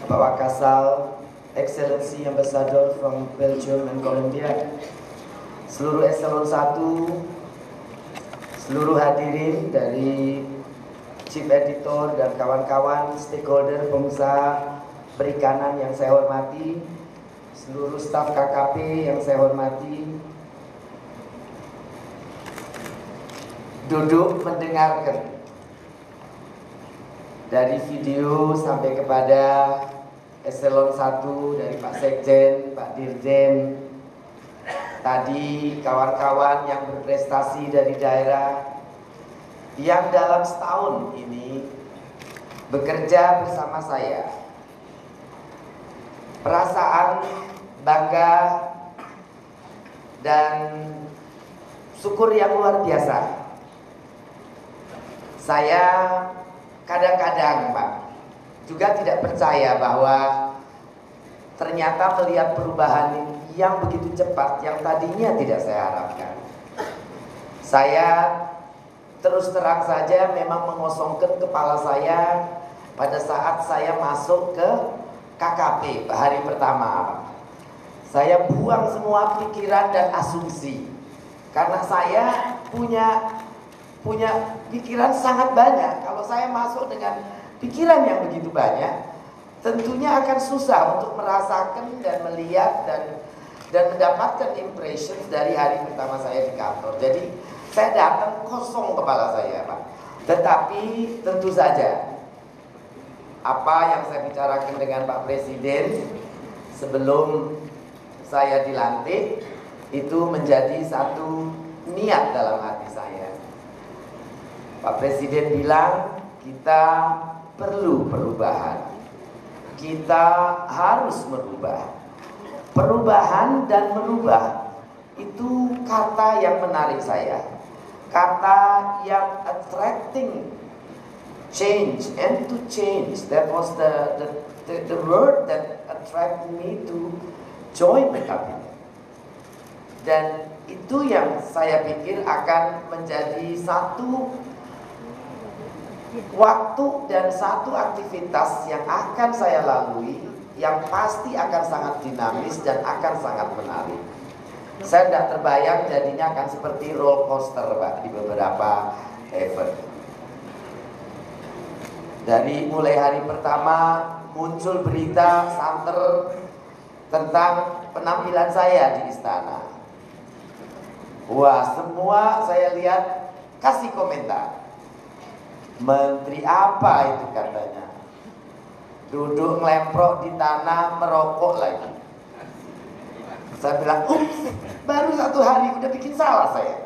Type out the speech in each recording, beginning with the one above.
Pak Wakasal, Excellency Ambassador from Belgium and Colombia, seluruh eselon 1, seluruh hadirin dari Chief Editor dan kawan-kawan stakeholder pengusaha perikanan yang saya hormati, seluruh staf KKP yang saya hormati, duduk mendengarkan dari video sampai kepada eselon 1 dari Pak Sekjen, Pak Dirjen, tadi kawan-kawan yang berprestasi dari daerah yang dalam setahun ini bekerja bersama saya. Perasaan bangga dan syukur yang luar biasa. Saya kadang-kadang, Pak, juga tidak percaya bahwa ternyata melihat perubahan yang begitu cepat yang tadinya tidak saya harapkan. Saya terus terang saja memang mengosongkan kepala saya pada saat saya masuk ke KKP hari pertama. Saya buang semua pikiran dan asumsi karena saya punya pikiran sangat banyak. Kalau saya masuk dengan pikiran yang begitu banyak, tentunya akan susah untuk merasakan dan melihat dan mendapatkan impressions dari hari pertama saya di kantor. Jadi saya datang kosong kepala saya, Pak. Tetapi tentu saja apa yang saya bicarakan dengan Pak Presiden sebelum saya dilantik itu menjadi satu niat dalam hati saya. Pak Presiden bilang kita perlu perubahan. Kita harus merubah. Perubahan dan merubah itu kata yang menarik saya. Kata yang attracting change and to change. That was the word that attracted me to join the cabinet. Dan itu yang saya pikir akan menjadi satu waktu dan satu aktivitas yang akan saya lalui, yang pasti akan sangat dinamis dan akan sangat menarik. Saya tidak terbayang jadinya akan seperti roller coaster, Pak, di beberapa event. Dari mulai hari pertama muncul berita santer tentang penampilan saya di istana. Wah, semua saya lihat kasih komentar. Menteri apa itu katanya? Duduk ngelemprok di tanah, merokok lagi. Saya bilang, ups, baru 1 hari udah bikin salah saya.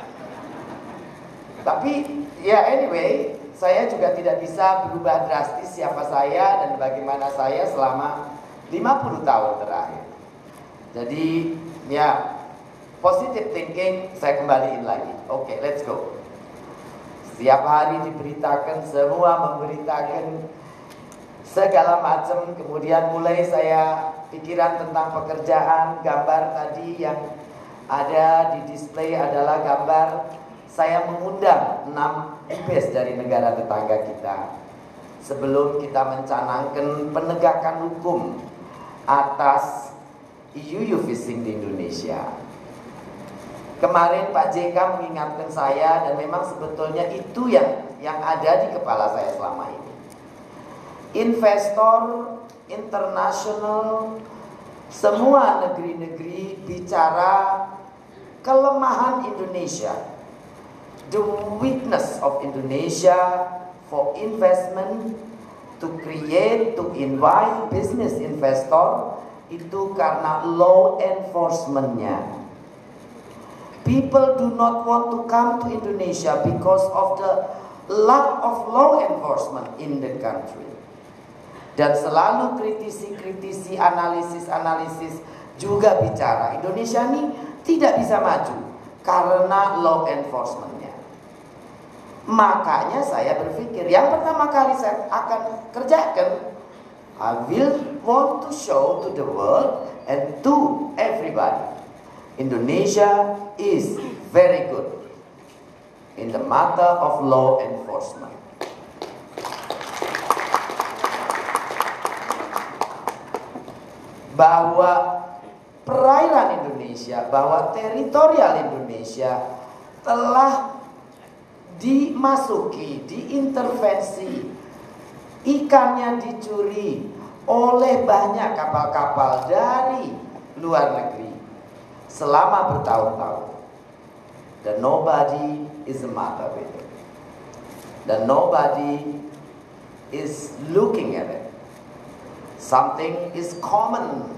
Tapi ya anyway, saya juga tidak bisa berubah drastis siapa saya dan bagaimana saya selama 50 tahun terakhir. Jadi ya, positive thinking saya kembaliin lagi. Oke, let's go. Setiap hari diberitakan, semua memberitakan segala macam. Kemudian mulai saya pikiran tentang pekerjaan. Gambar tadi yang ada di display adalah gambar saya mengundang 6 dubes dari negara tetangga kita sebelum kita mencanangkan penegakan hukum atas EU fishing di Indonesia. Kemarin Pak JK mengingatkan saya dan memang sebetulnya itu yang ada di kepala saya selama ini. Investor internasional, semua negeri-negeri bicara kelemahan Indonesia. The weakness of Indonesia for investment, to create, to invite business investor, itu karena law enforcement-nya. People do not want to come to Indonesia because of the lack of law enforcement in the country. Dan selalu kritisi-kritisi, analisis-analisis juga bicara Indonesia ini tidak bisa maju karena law enforcement-nya. Makanya saya berpikir yang pertama kali saya akan kerjakan, I will want to show to the world and to everybody, Indonesia is very good in the matter of law enforcement. bahwa perairan Indonesia, bahwa teritorial Indonesia telah dimasuki, diintervensi, ikannya dicuri oleh banyak kapal-kapal dari luar negeri selama bertahun-tahun. Dan nobody is the matter with it. Dan nobody is looking at it. Something is common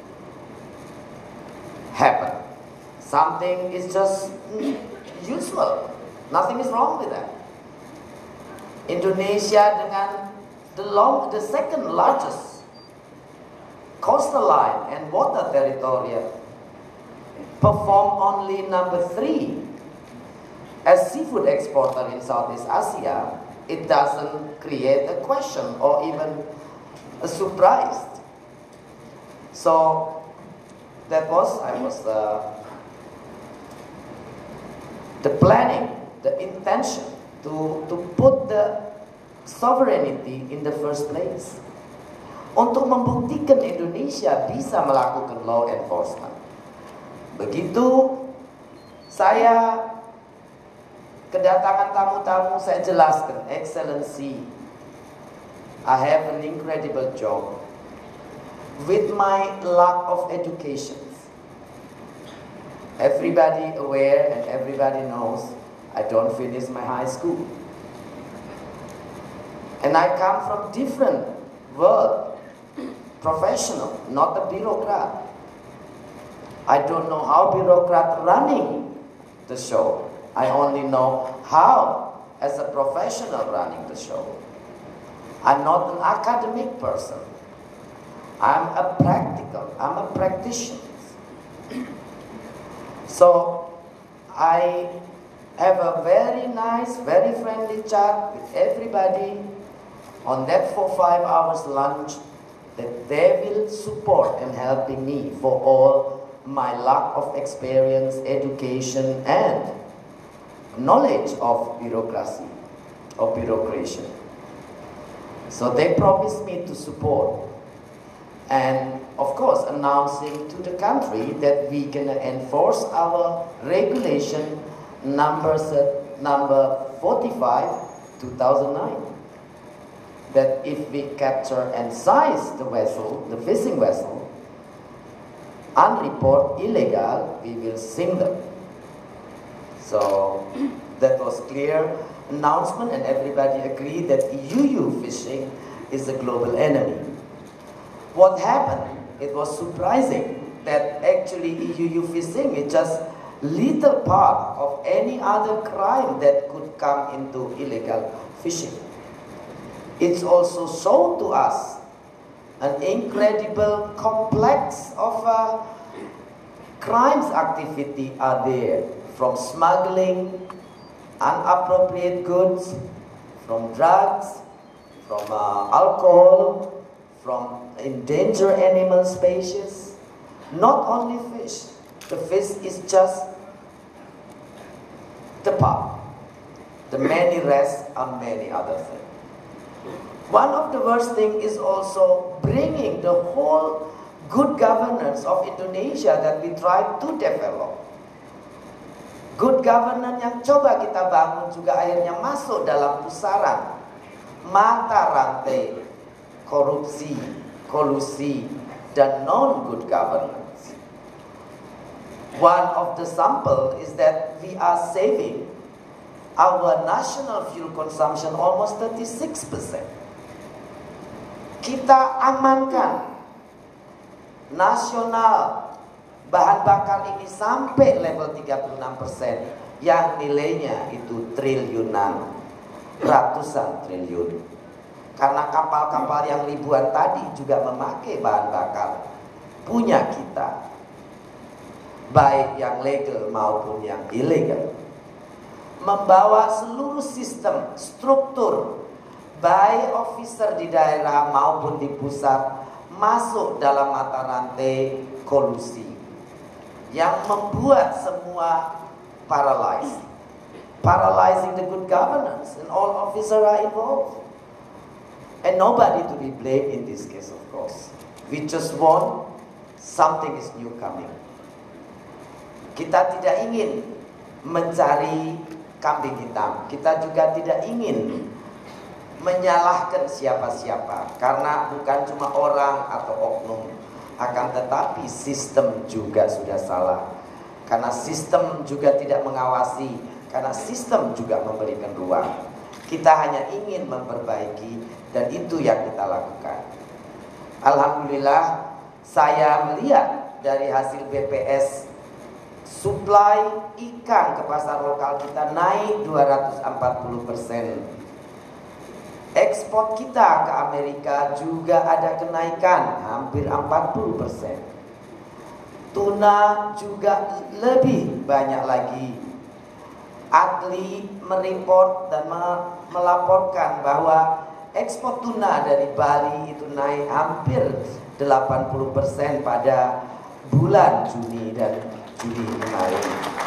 happen. Something is just usual. Nothing is wrong with that. Indonesia dengan the second largest coastal line and water territorial perform only number 3 as seafood exporter in Southeast Asia. It doesn't create a question or even a surprise. So that was the planning, the intention to put the sovereignty in the first place. Untuk membuktikan Indonesia bisa melakukan law enforcement. Begitu saya kedatangan tamu-tamu, saya jelaskan, Excellency, I have an incredible job. With my lack of education, everybody aware and everybody knows I don't finish my high school. And I come from different world, professional, not a bureaucrat. I don't know how bureaucrat running the show. I only know how as a professional running the show. I'm not an academic person. I'm a practitioner. So I have a very nice, very friendly chat with everybody on that 4-5 hours lunch, that they will support and helping me for all my lack of experience, education and knowledge of bureaucracy or bureaucracy. So they promised me to support, and of course announcing to the country that we can enforce our regulation number 45 2009, that if we capture and seize the vessel, the fishing vessel, unreported illegal, we will sink them. So that was clear announcement, and everybody agreed that UU fishing is a global enemy. What happened? It was surprising that actually UU fishing is just little part of any other crime that could come into illegal fishing. It's also shown to us an incredible complex of crimes activity are there, from smuggling inappropriate goods, from drugs, from alcohol, from endangered animal species. Not only fish. The fish is just the part. The many rest are many other things. One of the worst things is also bringing the whole good governance of Indonesia that we try to develop. Good governance yang coba kita bangun juga akhirnya masuk dalam pusaran mata rantai korupsi, kolusi, dan non-good governance. One of the sample is that we are saving our national fuel consumption almost 36%. Kita amankan nasional bahan bakar ini sampai level 36%, yang nilainya itu triliunan, ratusan triliun. Karena kapal-kapal yang ribuan tadi juga memakai bahan bakar punya kita, baik yang legal maupun yang ilegal. Membawa seluruh sistem, struktur, baik officer di daerah maupun di pusat, masuk dalam mata rantai kolusi yang membuat semua paralyzing the good governance, and all officers are involved, and nobody to be blamed in this case. Of course, we just want something is new coming. Kita tidak ingin mencari kambing hitam. Kita juga tidak ingin menyalahkan siapa-siapa, karena bukan cuma orang atau oknum, akan tetapi sistem juga sudah salah. Karena sistem juga tidak mengawasi, karena sistem juga memberikan ruang. Kita hanya ingin memperbaiki, dan itu yang kita lakukan. Alhamdulillah, saya melihat dari hasil BPS, suplai ikan ke pasar lokal kita naik 240%. Ekspor kita ke Amerika juga ada kenaikan hampir 40%. Tuna juga lebih banyak lagi. Adli mereport dan melaporkan bahwa ekspor tuna dari Bali itu naik hampir 80% pada bulan Juni dan Juli kemarin.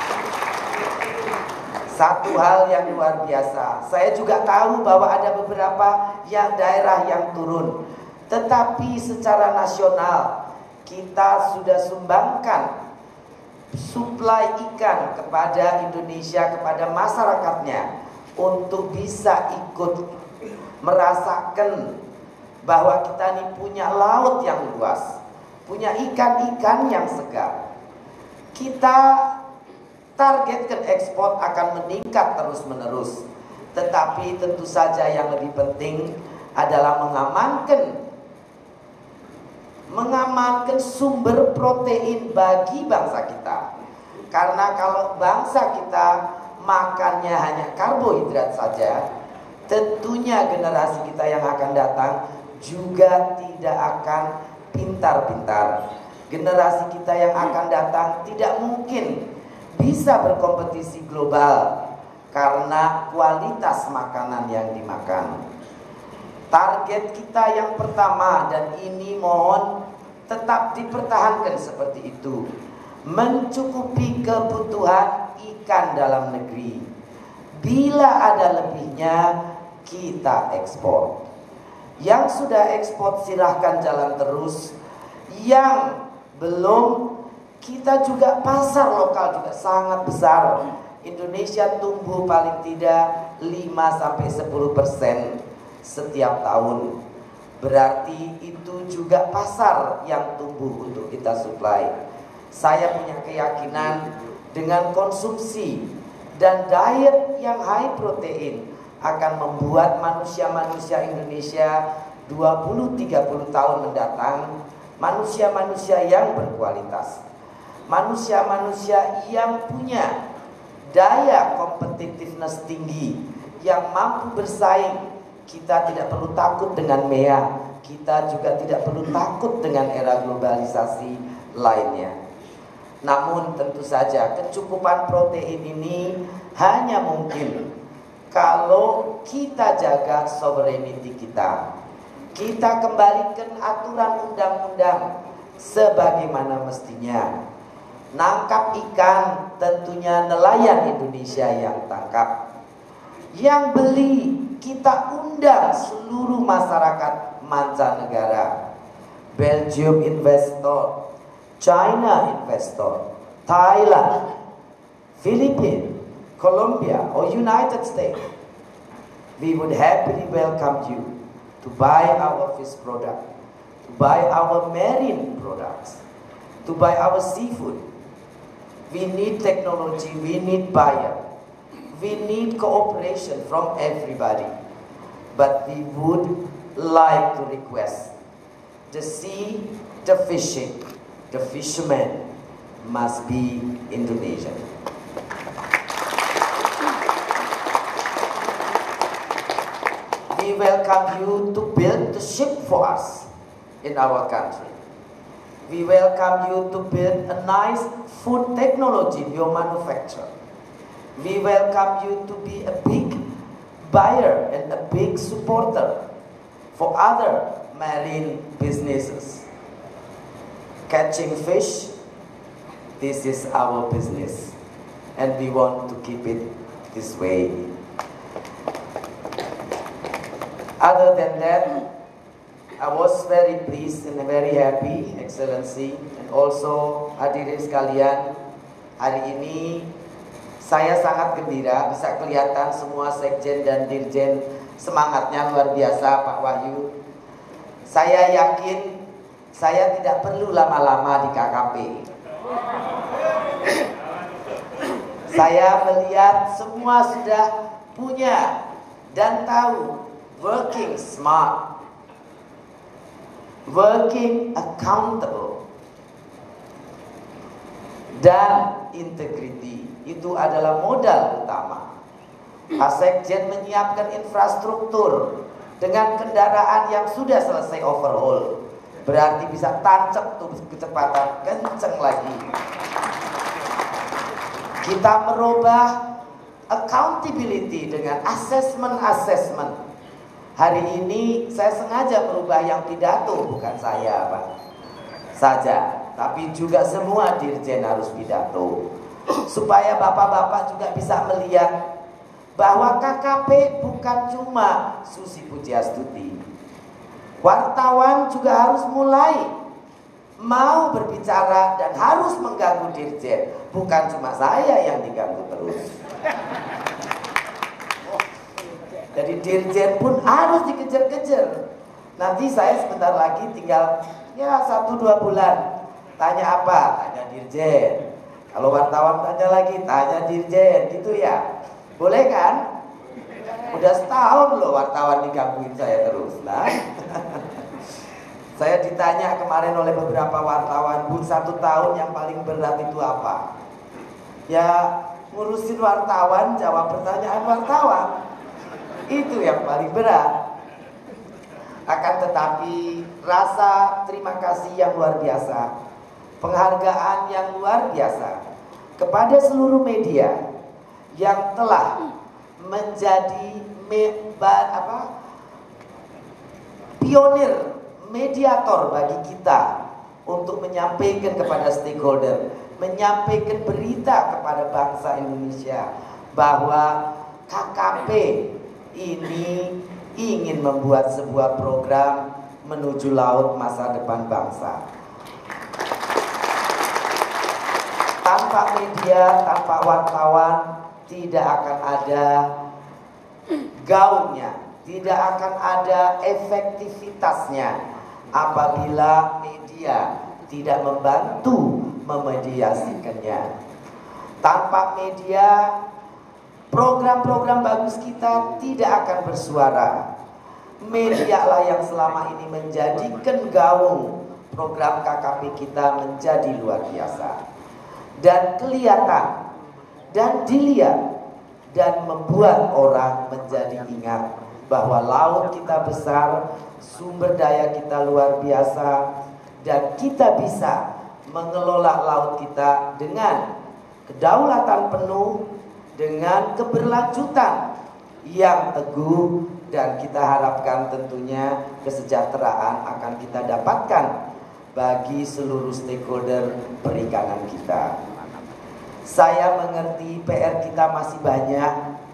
Satu hal yang luar biasa, saya juga tahu bahwa ada beberapa daerah yang turun, tetapi secara nasional kita sudah sumbangkan suplai ikan kepada Indonesia, kepada masyarakatnya, untuk bisa ikut merasakan bahwa kita ini punya laut yang luas, punya ikan-ikan yang segar. Kita targetkan ekspor akan meningkat terus-menerus. Tetapi tentu saja yang lebih penting adalah mengamankan sumber protein bagi bangsa kita. Karena kalau bangsa kita makannya hanya karbohidrat saja, tentunya generasi kita yang akan datang juga tidak akan pintar-pintar. Generasi kita yang akan datang tidak mungkin bisa berkompetisi global karena kualitas makanan yang dimakan. Target kita yang pertama, dan ini mohon tetap dipertahankan seperti itu, mencukupi kebutuhan ikan dalam negeri. Bila ada lebihnya, kita ekspor. Yang sudah ekspor silahkan jalan terus. Yang belum, kita juga pasar lokal juga sangat besar. Indonesia tumbuh paling tidak 5-10% setiap tahun. Berarti itu juga pasar yang tumbuh untuk kita suplai. Saya punya keyakinan dengan konsumsi dan diet yang high protein akan membuat manusia-manusia Indonesia 20-30 tahun mendatang manusia-manusia yang berkualitas. Manusia-manusia yang punya daya competitiveness tinggi, yang mampu bersaing. Kita tidak perlu takut dengan MEA, kita juga tidak perlu takut dengan era globalisasi lainnya. Namun tentu saja kecukupan protein ini hanya mungkin kalau kita jaga sovereignty kita. Kita kembalikan aturan undang-undang sebagaimana mestinya. Nangkap ikan tentunya nelayan Indonesia yang tangkap. Yang beli kita undang seluruh masyarakat mancanegara. Belgium investor, China investor, Thailand, Philippines, Colombia or United States. We would happily welcome you to buy our fish product, to buy our marine products, to buy our seafood. We need technology, we need buyer, we need cooperation from everybody. But we would like to request the sea, the fishing, the fishermen must be Indonesian. We welcome you to build the ship for us in our country. We welcome you to build a nice food technology, your manufacture. We welcome you to be a big buyer and a big supporter for other marine businesses. Catching fish, this is our business, and we want to keep it this way. Other than that, I was very pleased and very happy, Excellency, and also hadirin sekalian, hari ini saya sangat gembira bisa kelihatan semua sekjen dan dirjen semangatnya luar biasa, Pak Wahyu. Saya yakin saya tidak perlu lama-lama di KKP. Saya melihat semua sudah punya dan tahu working smart, working accountable, dan integrity. Itu adalah modal utama. Pak Sekjen menyiapkan infrastruktur dengan kendaraan yang sudah selesai overhaul. Berarti bisa tancap tuh kecepatan kenceng lagi. Kita merubah accountability dengan assessment. Hari ini saya sengaja merubah yang pidato, bukan saya Pak saja, tapi juga semua dirjen harus pidato, supaya bapak-bapak juga bisa melihat bahwa KKP bukan cuma Susi Pujiastuti. Wartawan juga harus mulai mau berbicara dan harus mengganggu dirjen. Bukan cuma saya yang diganggu terus. Jadi dirjen pun harus dikejar-kejar. Nanti saya sebentar lagi tinggal 1-2 bulan. Tanya apa? Tanya dirjen. Kalau wartawan tanya lagi, tanya dirjen. Gitu ya. Boleh kan? Udah setahun loh wartawan digangguin saya terus. Nah, saya ditanya kemarin oleh beberapa wartawan, Bu, 1 tahun yang paling berat itu apa? Ya ngurusin wartawan, jawab pertanyaan wartawan. Itu yang paling berat. Akan tetapi rasa terima kasih yang luar biasa, penghargaan yang luar biasa kepada seluruh media yang telah menjadi pionir, mediator bagi kita untuk menyampaikan kepada stakeholder, menyampaikan berita kepada bangsa Indonesia bahwa KKP ini ingin membuat sebuah program menuju laut masa depan bangsa. Tanpa media, tanpa wartawan, tidak akan ada gaungnya, tidak akan ada efektivitasnya apabila media tidak membantu memediasikannya. Tanpa media, program-program bagus kita tidak akan bersuara. Medialah yang selama ini menjadikan gaung program KKP kita menjadi luar biasa dan kelihatan dan dilihat dan membuat orang menjadi ingat bahwa laut kita besar, sumber daya kita luar biasa, dan kita bisa mengelola laut kita dengan kedaulatan penuh, dengan keberlanjutan yang teguh, dan kita harapkan tentunya kesejahteraan akan kita dapatkan bagi seluruh stakeholder perikanan kita. Saya mengerti PR kita masih banyak.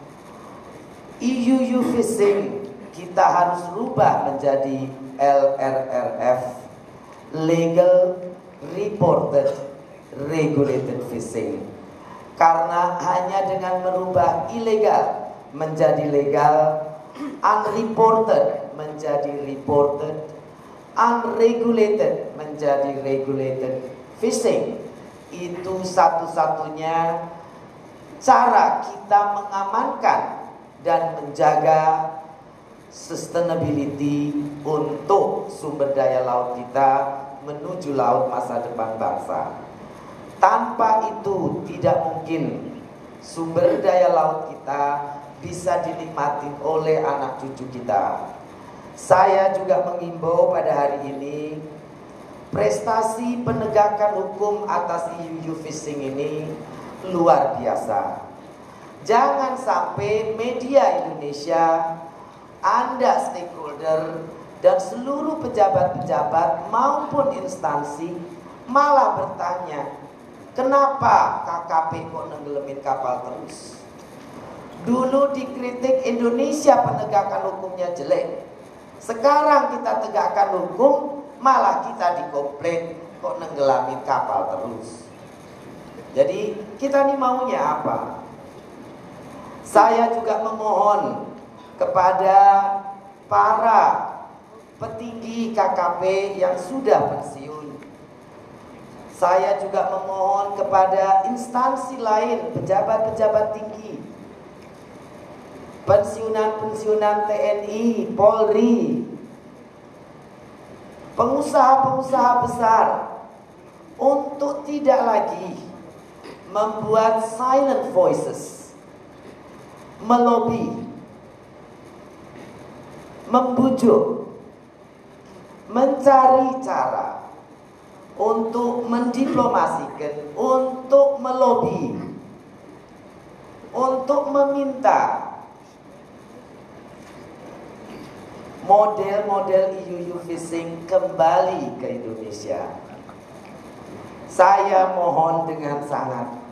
EU fishing kita harus rubah menjadi LRRF, Legal Reported Regulated Fishing. Karena hanya dengan merubah ilegal menjadi legal, unreported menjadi reported, unregulated menjadi regulated fishing, itu satu-satunya cara kita mengamankan dan menjaga sustainability untuk sumber daya laut kita menuju laut masa depan bangsa. Tanpa itu tidak mungkin sumber daya laut kita bisa dinikmati oleh anak cucu kita. Saya juga mengimbau pada hari ini, prestasi penegakan hukum atas EU fishing ini luar biasa. Jangan sampai media Indonesia, Anda stakeholder, dan seluruh pejabat-pejabat maupun instansi malah bertanya, kenapa KKP kok nenggelamin kapal terus? Dulu dikritik Indonesia penegakan hukumnya jelek. Sekarang kita tegakkan hukum, malah kita dikomplain kok nenggelamin kapal terus. Jadi kita ini maunya apa? Saya juga memohon kepada para petinggi KKP yang sudah pensiun. Saya juga memohon kepada instansi lain, pejabat-pejabat tinggi, pensiunan TNI, Polri, pengusaha-pengusaha besar, untuk tidak lagi membuat silent voices, melobi, membujuk, mencari cara untuk mendiplomasikan, untuk melobi, untuk meminta model-model EU fishing kembali ke Indonesia. Saya mohon dengan sangat,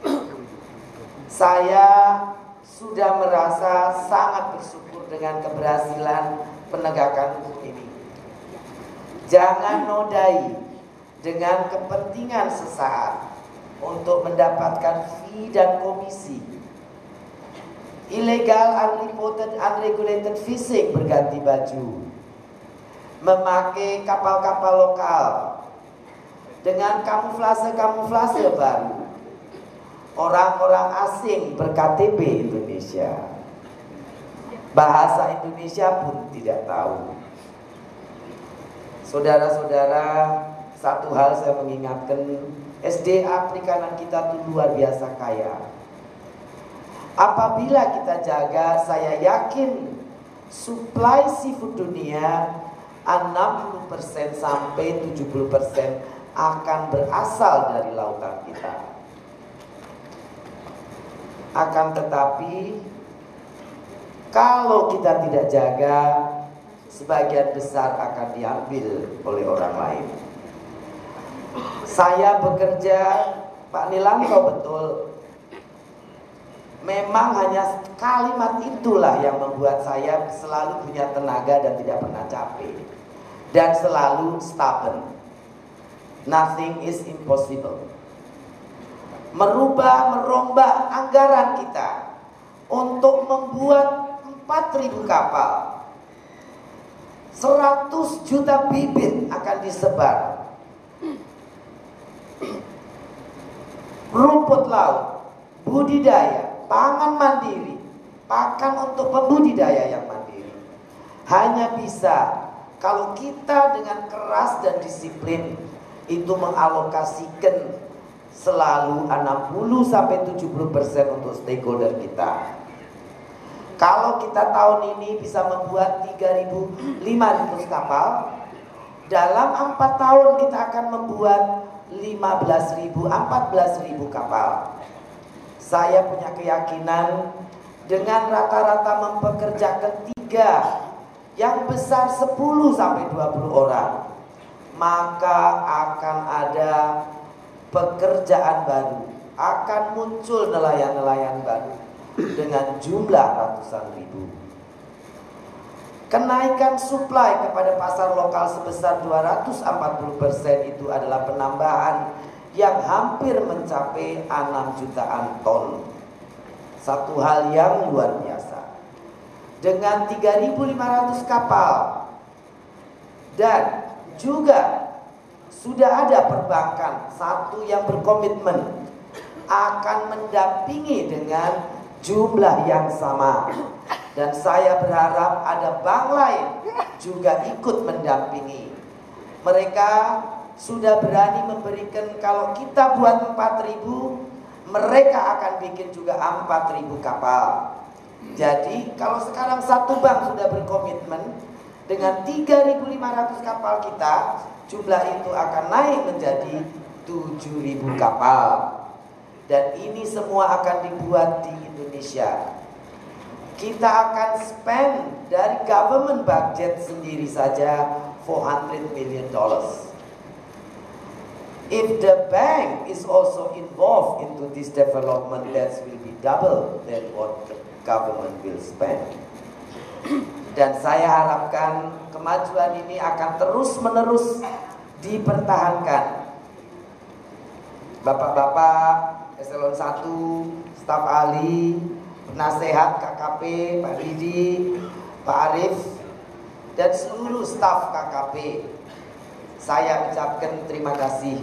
saya sudah merasa sangat bersyukur dengan keberhasilan penegakan hukum ini. Jangan nodai dengan kepentingan sesaat untuk mendapatkan fee dan komisi. Illegal, unreported, unregulated fishing berganti baju, memakai kapal-kapal lokal dengan kamuflase baru. Orang-orang asing ber-KTP Indonesia, bahasa Indonesia pun tidak tahu. Saudara-saudara, satu hal saya mengingatkan, SDA perikanan kita itu luar biasa kaya. Apabila kita jaga, saya yakin supply seafood dunia 60% sampai 70% akan berasal dari lautan kita. Akan tetapi, kalau kita tidak jaga, sebagian besar akan diambil oleh orang lain. Saya bekerja, Pak Nilanto, betul. Memang hanya kalimat itulah yang membuat saya selalu punya tenaga dan tidak pernah capek. Dan selalu stubborn. Nothing is impossible. Merombak anggaran kita untuk membuat 4.000 kapal, 100 juta bibit akan disebar, rumput laut, budidaya, pangan mandiri, pakan untuk pembudidaya yang mandiri. Hanya bisa kalau kita dengan keras dan disiplin itu mengalokasikan selalu 60-70% untuk stakeholder kita. Kalau kita tahun ini bisa membuat 3.500 kapal, dalam 4 tahun kita akan membuat 15.000, 14.000 kapal. Saya punya keyakinan dengan rata-rata mempekerjakan 3, yang besar 10-20 orang, maka akan ada pekerjaan baru, akan muncul nelayan-nelayan baru dengan jumlah ratusan ribu. Kenaikan suplai kepada pasar lokal sebesar 240% itu adalah penambahan yang hampir mencapai 6 jutaan ton. Satu hal yang luar biasa. Dengan 3.500 kapal dan juga sudah ada perbankan satu yang berkomitmen akan mendampingi dengan jumlah yang sama. Dan saya berharap ada bank lain juga ikut mendampingi. Mereka sudah berani memberikan, kalau kita buat 4.000, mereka akan bikin juga 4.000 kapal. Jadi kalau sekarang satu bank sudah berkomitmen dengan 3.500 kapal kita, jumlah itu akan naik menjadi 7.000 kapal. Dan ini semua akan dibuat di Indonesia. Kita akan spend dari government budget sendiri saja $400 million. If the bank is also involved into this development, that will be double than what the government will spend. Dan saya harapkan kemajuan ini akan terus-menerus dipertahankan. Bapak-bapak eselon 1, staf ahli, penasehat KKP, Pak Ridi, Pak Arif, dan seluruh staf KKP, saya ucapkan terima kasih.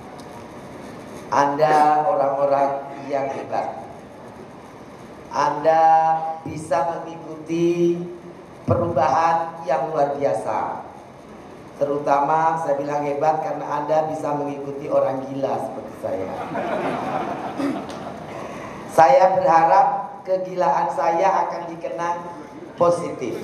Anda orang-orang yang hebat. Anda bisa mengikuti perubahan yang luar biasa. Terutama saya bilang hebat karena Anda bisa mengikuti orang gila seperti saya. Saya berharap kegilaan saya akan dikenang positif.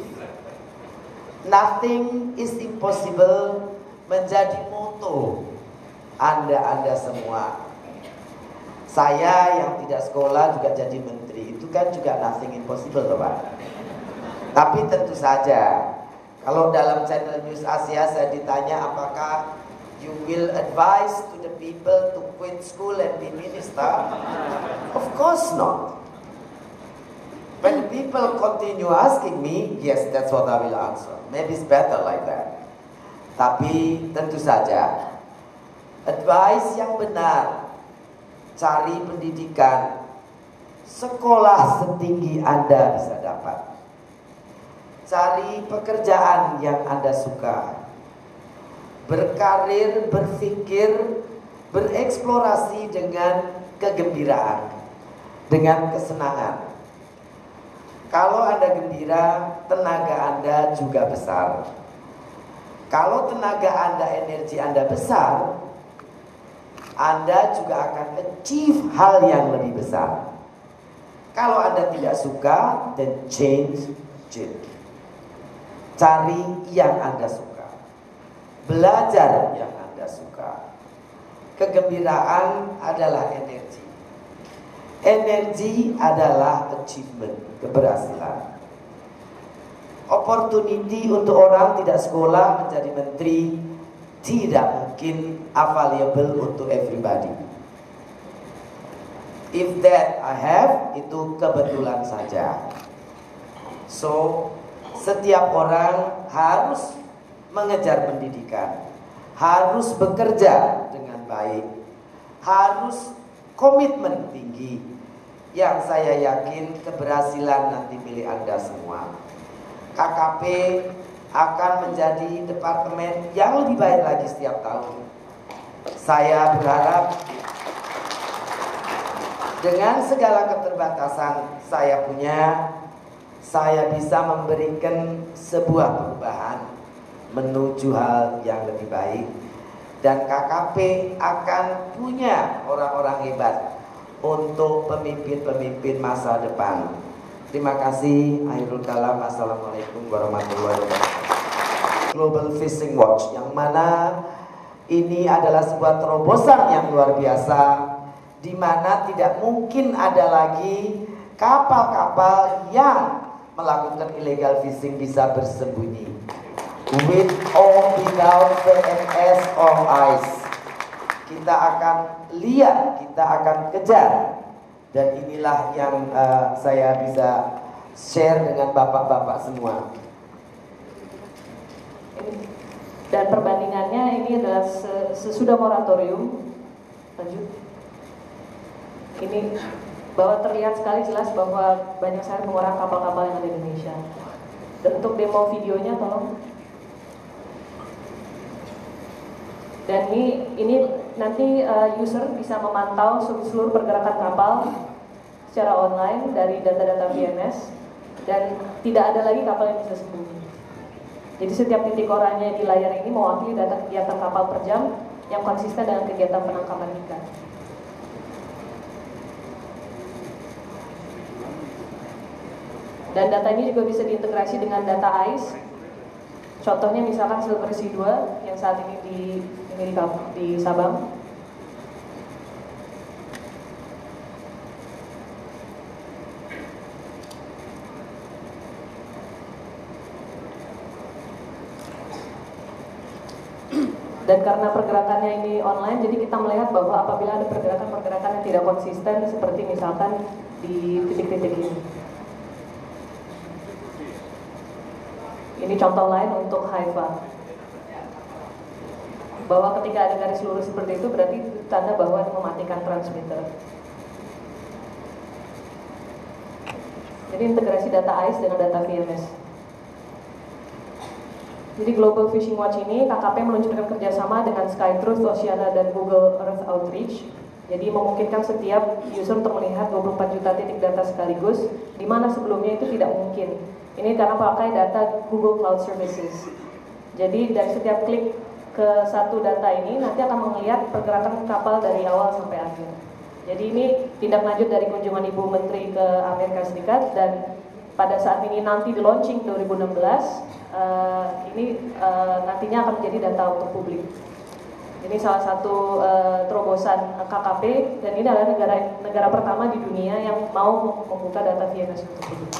Nothing is impossible menjadi moto Anda semua. Saya yang tidak sekolah juga jadi menteri, itu kan juga nothing impossible, Pak. Tapi tentu saja, kalau dalam channel News Asia saya ditanya apakah you will advise to the people to quit school and be minister? Of course not. When people continue asking me, yes, that's what I will answer. Maybe it's better like that. Tapi tentu saja, advice yang benar, cari pendidikan, sekolah setinggi Anda bisa dapat. Cari pekerjaan yang Anda suka. Berkarir, berpikir, bereksplorasi dengan kegembiraan, dengan kesenangan. Kalau Anda gembira, tenaga Anda juga besar. Kalau tenaga Anda, energi Anda besar, Anda juga akan achieve hal yang lebih besar. Kalau Anda tidak suka, then change it. Cari yang Anda suka. Belajar yang Anda suka. Kegembiraan adalah energi. Energi adalah achievement, keberhasilan. Opportunity untuk orang tidak sekolah menjadi menteri tidak mungkin available untuk everybody. If that I have, itu kebetulan saja. So, setiap orang harus mengejar pendidikan, harus bekerja dengan baik, harus komitmen tinggi. Yang saya yakin keberhasilan nanti milik Anda semua. KKP akan menjadi departemen yang lebih baik lagi setiap tahun. Saya berharap dengan segala keterbatasan saya punya, saya bisa memberikan sebuah perubahan menuju hal yang lebih baik. Dan KKP akan punya orang-orang hebat untuk pemimpin-pemimpin masa depan. Terima kasih. Akhirul kalam. Assalamualaikum warahmatullahi wabarakatuh. Global Fishing Watch, yang mana ini adalah sebuah terobosan yang luar biasa, di mana tidak mungkin ada lagi kapal-kapal yang melakukan illegal fishing bisa bersembunyi. With or without VNS on ice, kita akan lihat, kita akan kejar. Dan inilah yang saya bisa share dengan bapak-bapak semua. Dan perbandingannya ini adalah sesudah moratorium. Lanjut. Ini bahwa terlihat sekali jelas bahwa banyak sekali pengurangan kapal-kapal yang ada di Indonesia. Dan untuk demo videonya tolong. Dan ini nanti user bisa memantau seluruh pergerakan kapal secara online dari data-data VMS, dan tidak ada lagi kapal yang bisa sembunyi. Jadi setiap titik oranye di layar ini mewakili data kegiatan kapal per jam yang konsisten dengan kegiatan penangkapan ikan. Dan data ini juga bisa diintegrasi dengan data ICE. Contohnya misalkan Silversea 2 yang saat ini di Sabang. Dan karena pergerakannya ini online, jadi kita melihat bahwa apabila ada pergerakan-pergerakan yang tidak konsisten, seperti misalkan di titik-titik ini. Ini contoh lain untuk Haifa. Bahwa ketika ada garis lurus seperti itu berarti tanda bahwa mematikan transmitter. Jadi integrasi data ICE dengan data VMS. Jadi Global Fishing Watch ini KKP meluncurkan kerjasama dengan SkyTruth, Oceana, dan Google Earth Outreach. Jadi memungkinkan setiap user untuk melihat 24 juta titik data sekaligus, di mana sebelumnya itu tidak mungkin. Ini karena pakai data Google Cloud Services. Jadi dari setiap klik ke satu data ini nanti akan melihat pergerakan kapal dari awal sampai akhir. Jadi ini tindak lanjut dari kunjungan Ibu Menteri ke Amerika Serikat, dan pada saat ini nanti di launching 2016, nantinya akan menjadi data untuk publik. Ini salah satu terobosan KKP, dan ini adalah negara pertama di dunia yang mau membuka data VMS untuk publik.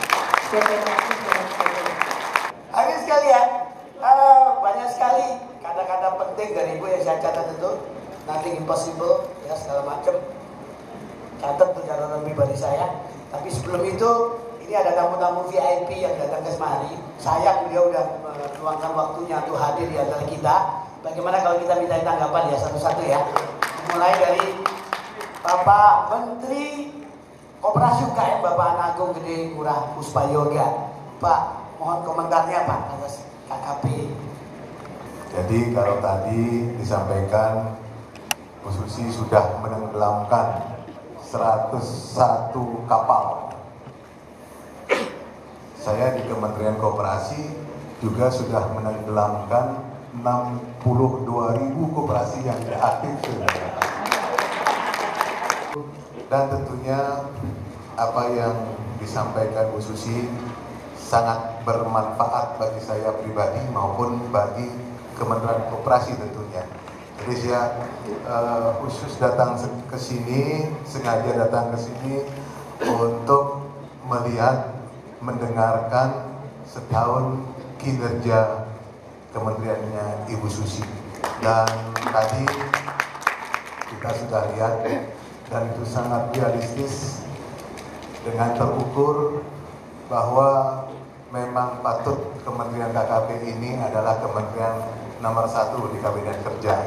Habis sekalian, banyak sekali kata-kata penting dari Ibu yang saya catat itu, nothing impossible, ya segala macam. Catat tuh catatan pribadi saya. Tapi sebelum itu, ini ada tamu-tamu VIP yang datang ke semari. Sayang dia udah meluangkan waktunya untuk hadir di antara kita. Bagaimana kalau kita minta tanggapan ya satu-satu ya. Mulai dari Bapak Menteri Koperasi UKM Bapak Anagung Gede Ngurah Puspayoga. Pak, mohon komentarnya Pak atas KKP. Jadi kalau tadi disampaikan Bu Susi sudah menenggelamkan 101 kapal. Saya di Kementerian Koperasi juga sudah menenggelamkan 62.000 koperasi yang tidak aktif. Dan tentunya apa yang disampaikan Bu Susi sangat bermanfaat bagi saya pribadi maupun bagi Kementerian Koperasi tentunya. Jadi saya khusus datang ke sini, sengaja datang ke sini untuk melihat, mendengarkan setahun kinerja kementeriannya Ibu Susi. Dan tadi kita sudah lihat, dan itu sangat realistis dengan terukur bahwa memang patut Kementerian KKP ini adalah kementerian nomor 1 di Kabinet Kerja.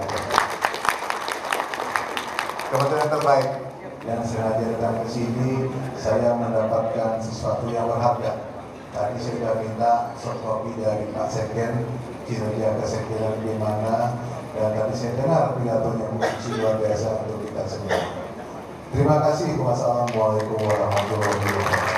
Kementerian terbaik. Dan sengaja datang ke sini, saya mendapatkan sesuatu yang berharga. Tadi saya sudah minta soft copy dari Pak Sekjen, kinerja kesekjenan gimana, dan tadi saya dengar pidatonya Bu Susi luar biasa untuk kita semua. Terima kasih. Wassalamualaikum warahmatullahi wabarakatuh.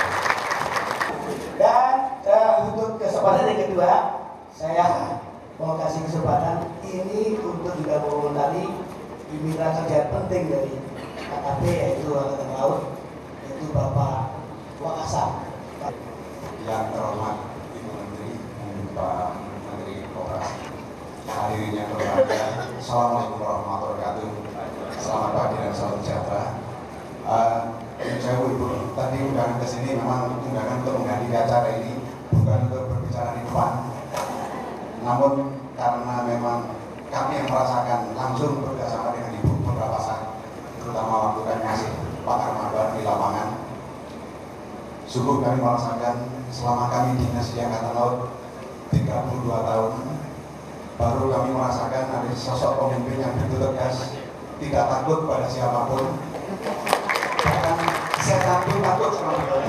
Dan untuk kesempatan yang kedua, saya mau kasih kesempatan ini untuk juga mengomentari mitra kerja penting dari KKP, yaitu Angkatan Laut, yaitu Bapak Wakasam. Yang terhormat Ibu Menteri, Pak Menteri Koperasi, hadirin yang berbahagia, Assalamualaikum warahmatullahi wabarakatuh. Selamat pagi dan salam sejahtera. Saya Ibu tadi undangan ke sini memang undangan untuk menghadiri acara ini, bukan untuk berbicara di depan. Namun karena memang kami yang merasakan langsung bekerjasama dengan Ibu beberapa saat, terutama waktu kami masih pakar mabar di lapangan, sungguh kami merasakan selama kami dinas di Angkatan Laut 32 tahun, baru kami merasakan ada sosok pemimpin yang begitu tegas, tidak takut pada siapapun, bahkan setan pun takut sama beliau.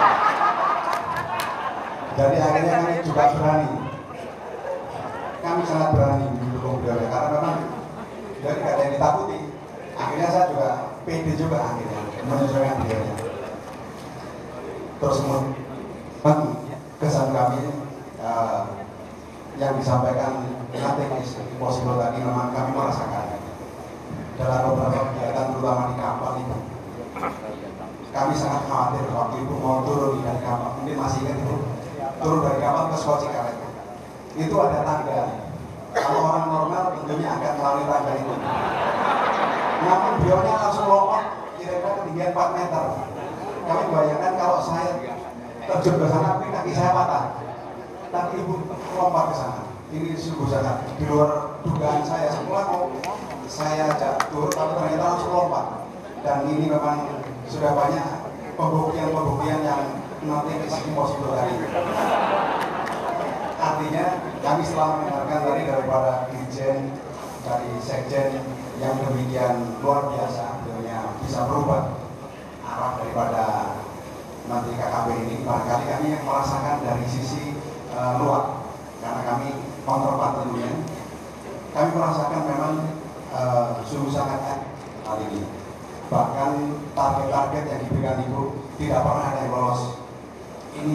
Jadi akhirnya kami juga berani, kami sangat berani mendukung beliau karena memang dari tidak ada yang ditakuti. Akhirnya saya juga pede juga akhirnya menyesuaikan beliau. Terus kesan kami yang disampaikan nothing is impossible tadi, memang kami merasakan dalam beberapa kegiatan terutama di kapal itu. Kami sangat khawatir waktu Ibu mau turun dari kapal, mungkin masih ingat Ibu, turun dari kapal ke Sekoci Karet. Itu ada tangga. Kalau orang normal tentunya akan melalui tangga itu. Namun beliaunya langsung lompat kira-kira ketinggian 4 meter. Kami bayangkan kalau saya terjun ke sana, kaki saya patah. Tapi Ibu lompat ke sana. Ini sungguh sangat di luar dugaan saya. Semula mau saya ajak turun, tapi ternyata langsung lompat. Dan ini memang sudah banyak pembuktian-pembuktian yang nanti di sini possible tadi. Artinya kami setelah mendengarkan tadi daripada Dirjen, dari Sekjen yang demikian luar biasa, akhirnya bisa berubah arah daripada Menteri KKP ini. Barangkali kami yang merasakan dari sisi luar, karena kami counterpart tentunya. Kami merasakan memang sungguh sangat hal ini. Bahkan target-target yang diberikan Ibu tidak pernah ada yang lolos. Ini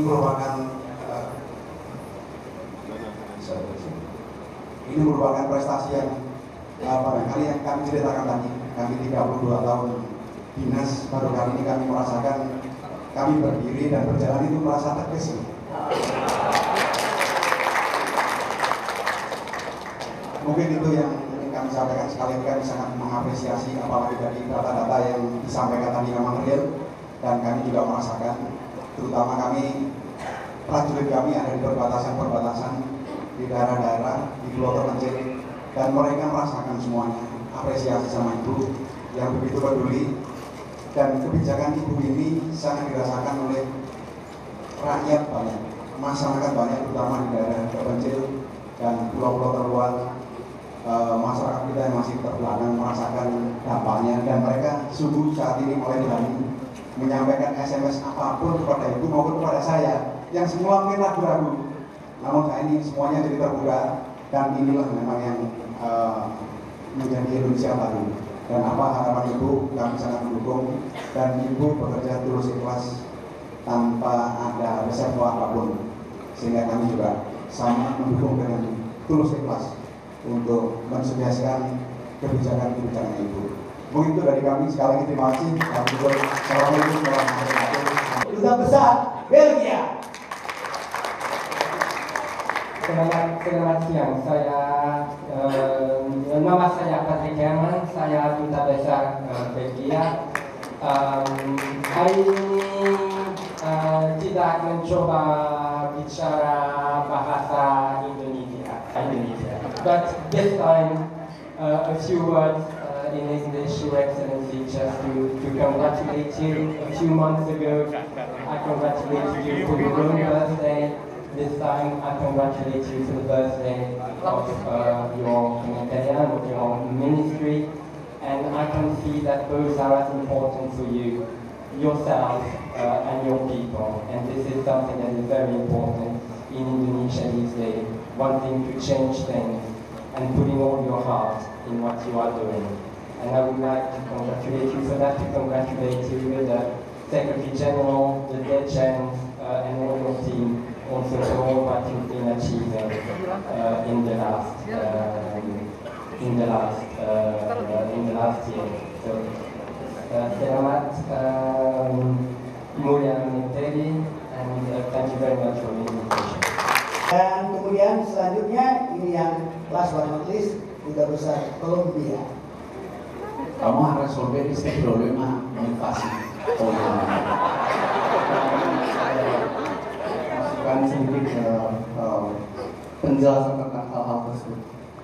merupakan prestasi yang barangkali yang kami ceritakan tadi. Kami 32 tahun dinas, baru kali ini kami merasakan kami berdiri dan berjalan itu merasa terkesima. Mungkin itu yang ingin kami sampaikan. Sekali kami sangat mengapresiasi apalagi dari data-data yang disampaikan tadi memang real, dan kami juga merasakan, terutama kami prajurit kami ada di perbatasan-perbatasan di daerah-daerah di pulau terpencil, dan mereka merasakan semuanya. Apresiasi sama Ibu yang begitu peduli, dan kebijakan Ibu ini sangat dirasakan oleh rakyat banyak, masyarakat banyak, terutama di daerah terpencil dan pulau-pulau terluar. Masyarakat kita yang masih terbelakang merasakan dampaknya, dan mereka sungguh saat ini mulai berani menyampaikan SMS apapun kepada Ibu maupun kepada saya yang semula mungkin ragu-ragu, namun saat ini semuanya jadi terbuka, dan inilah memang yang menjadi Indonesia baru. Dan apa harapan Ibu, kami sangat mendukung, dan Ibu bekerja tulus ikhlas tanpa ada reserve apapun, sehingga kami juga sama mendukung dengan tulus ikhlas untuk mensukseskan kebijakan-kebijakan Ibu. Mungkin itu dari kami. Sekali lagi terima kasih. Assalamualaikum warahmatullahi wabarakatuh. Duta Besar Belgia. Selamat siang. Nama saya Patrick Herman. Saya Duta Besar Belgia. Hari ini tidak mencoba bicara bahasa Indonesia. But this time, a few words in English, Your Excellency, just to congratulate you. A few months ago, I congratulated you for your own birthday. This time, I congratulate you for the birthday of your Kementerian, of your ministry. And I can see that both are as important for you, yourself and your people. And this is something that is very important in Indonesia these days. Wanting to change things and putting all your heart in what you are doing. And I would like to congratulate you for that, to congratulate you with the Secretary General, the Dirjen, and all your team, also for all what you've been achieving in the last year. So, selamat Mulia Menteri, and thank you very much for the invitation. Dan kemudian selanjutnya ini yang last but not least, Duta Besar Kolombia. Vamos a resolver este problema muy fácil hoy. Masukkan sedikit penjelasan tentang hal-hal tersebut.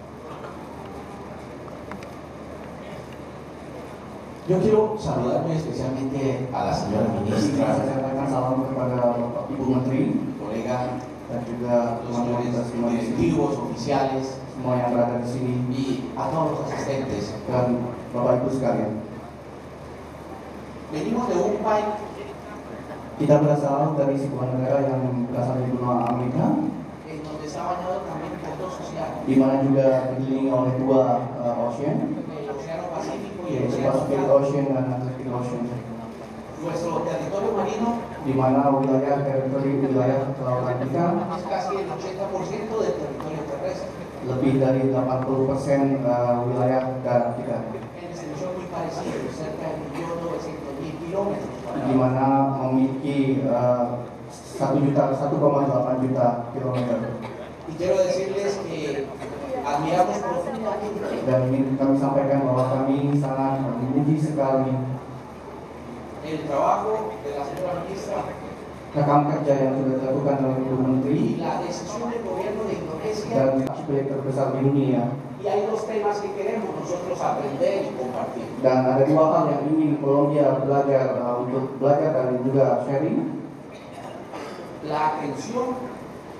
Yo quiero saludar muy especialmente a la señora ministra, Saya sampaikan salam kepada Bapak Ibu Menteri, colega, dan juga los teman-teman señores directivos, oficiales semua yang berada di sini, y a todos los asistentes. dan Bapak Ibu sekalian. Venimos de un país Kita berasal dari sebuah negara yang berasal dari benua Amerika, en donde está bañado también por dos océanos, di mana juga dikelilingi oleh dua ocean, el Océano Pacífico y el yaitu Océano Pacific Atlántico. Ocean dan Atlantic Ocean, Nuestro territorio marino di mana wilayah kelautan kita es casi el 80% del territorio terrestre, lebih dari 80% wilayah darat kita, en extensión muy parecida, cerca de 1.900.000 kilómetros di cuadrados. mana memiliki 1,8 juta kilometer. Y quiero decirles que admiramos profundamente Dan ingin kami sampaikan bahwa kami sangat memuji sekali el trabajo de la señora ministra rekam kerja yang sudah dilakukan oleh Ibu Menteri y la decisión del gobierno de Indonesia. dan proyek terbesar di dunia. Y hay dos temas que queremos nosotros aprender y compartir. Dan ada dua hal yang ingin Kolombia belajar untuk belajar dan juga sharing. La atención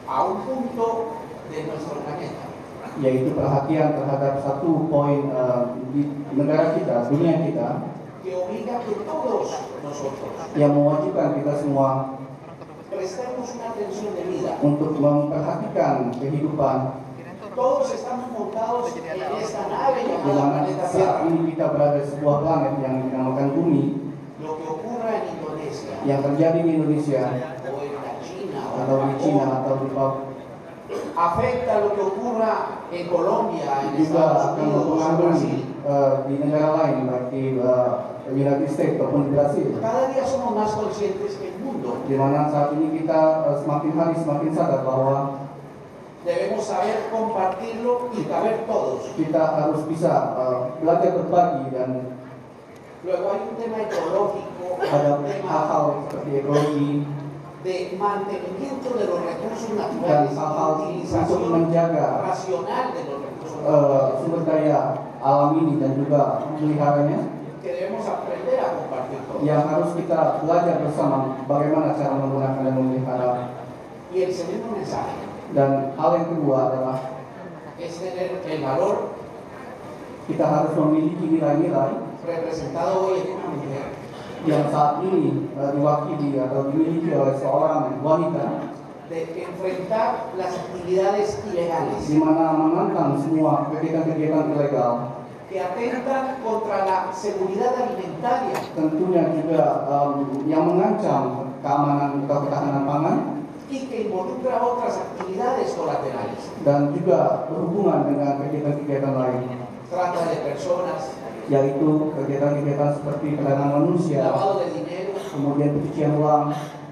a un punto de nuestro planeta. Yaitu perhatian terhadap satu poin di negara kita, dunia kita, que obliga que todos nosotros yang mewajibkan kita semua prestemos una atención debida. untuk memperhatikan kehidupan Todos estamos montados en esta nave di llamada mana planeta saat Tierra. ini kita berada di sebuah planet yang dinamakan bumi. Lo que ocurra en Indonesia Yang terjadi di Indonesia o en la China o atau di en China Japón atau di Papua afecta lo que ocurra en Colombia, en juga Estados akan Unidos, en mempengaruhi Brasil. di negara lain, baik di United States ataupun di Brasil. Cada día somos más conscientes que el mundo Di mana saat ini kita semakin hari semakin sadar bahwa debemos saber compartirlo y saber todos. kita harus bisa belajar berbagi, dan Luego hay un tema ecológico, ada un tema hal-hal seperti ekologi de mantenimiento de los recursos dan naturales, hal-hal untuk utilización menjaga racional de los recursos naturales, sumber daya alam ini dan juga memeliharanya, que debemos aprender a compartir todos. yang harus kita belajar bersama bagaimana cara menggunakan dan memelihara. Y el segundo mensaje Dan hal yang kedua adalah es tener el valor kita harus memiliki nilai-nilai representado hoy en una mujer, yang saat ini diwakili atau dimiliki oleh seorang wanita, de enfrentar las actividades ilegales di mana menantang semua kegiatan-kegiatan ilegal, que atentan contra la seguridad alimentaria tentunya juga yang mengancam keamanan atau ketahanan pangan, y que involucra otras actividades colaterales. dan juga berhubungan dengan kegiatan-kegiatan lain, Trata de personas, yaitu kegiatan-kegiatan seperti perdagangan manusia, lavado de dinero. kemudian pencucian uang.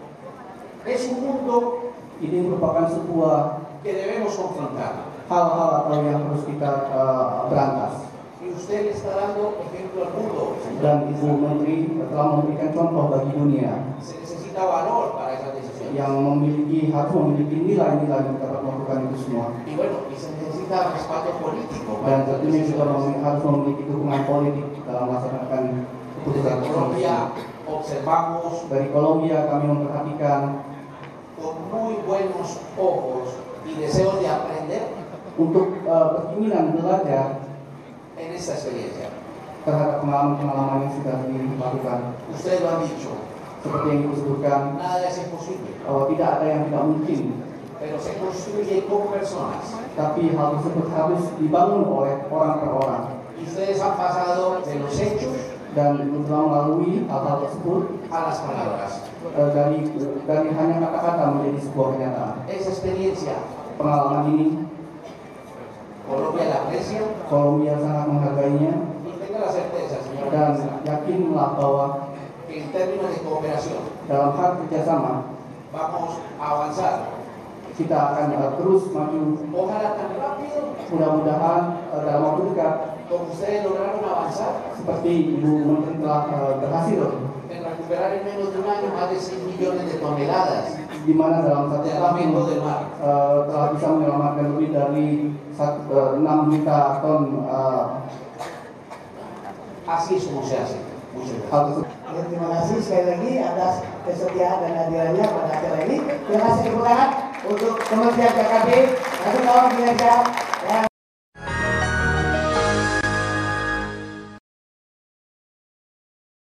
Es un mundo Ini merupakan sebuah que debemos confrontar. hal-hal atau yang harus kita berantas. Y usted le está dando ejemplo al mundo. Dan Ibu Menteri telah memberikan contoh bagi dunia Se necesita valor para esas decisiones. yang harus memiliki nilai-nilai untuk dapat melakukan itu semua. Y bueno, y se necesita respaldo político Dan para esas tentunya juga decisiones. harus memiliki dukungan politik dalam melaksanakan Desde keputusan Colombia tersebut. observamos Dari Kolombia kami memperhatikan con muy buenos ojos y deseos de aprender untuk berkeinginan belajar en esta experiencia. terhadap pengalaman-pengalaman yang sudah dilakukan. Ustedes lo han dicho, Seperti yang Ibu sebutkan, nada es imposible, tidak ada yang tidak mungkin, pero se construye con personas. tapi hal tersebut harus dibangun oleh orang per orang. Y ustedes han pasado de los hechos Dan telah melalui hal-hal tersebut a las palabras. dari hanya kata-kata menjadi sebuah kenyataan. Esa experiencia, Pengalaman ini Colombia la aprecia Kolombia sangat menghargainya, y tenga la certeza, señora dan ministra, yakinlah bahwa que en términos de cooperación dalam hal kerjasama vamos a avanzar. kita akan terus maju. Ojalá tan rápido Mudah-mudahan dalam waktu dekat como ustedes lograron avanzar seperti Ibu Menteri telah berhasil, en recuperar en menos de un año más de 100 millones de toneladas di mana dalam satu de tahun alimento del mar. telah bisa menyelamatkan lebih dari 6 juta ton Así es como se hace. Muchas gracias. hal tersebut. Ya, terima kasih sekali lagi atas kesetiaan dan hadirannya pada acara ini. Terima kasih tepuk tangan untuk Kementerian KKP, Satu Tahun Kinerja